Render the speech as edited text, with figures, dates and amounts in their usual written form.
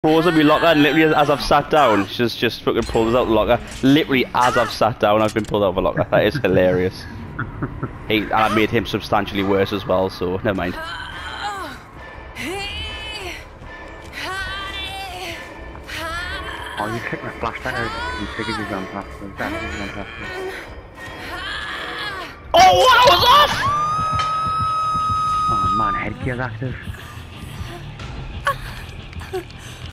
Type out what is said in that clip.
Pulls up my locker, and literally as I've sat down, she's just fucking pulled us out the locker. Literally as I've sat down, I've been pulled out of a locker. That is hilarious. And I made him substantially worse as well, so never mind. Oh, you took my flashlight out. You figured you gone past them. Oh, what? I was off! Oh man, headgear's active.